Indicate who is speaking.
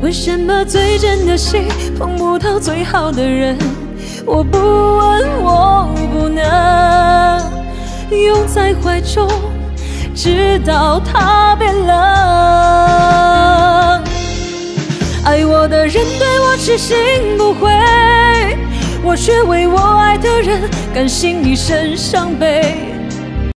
Speaker 1: 为什么最真的心碰不到最好的人？我不问，我不能拥在怀中，直到他变冷。爱我的人对我痴心不悔，我却为我爱的人甘心一生伤悲。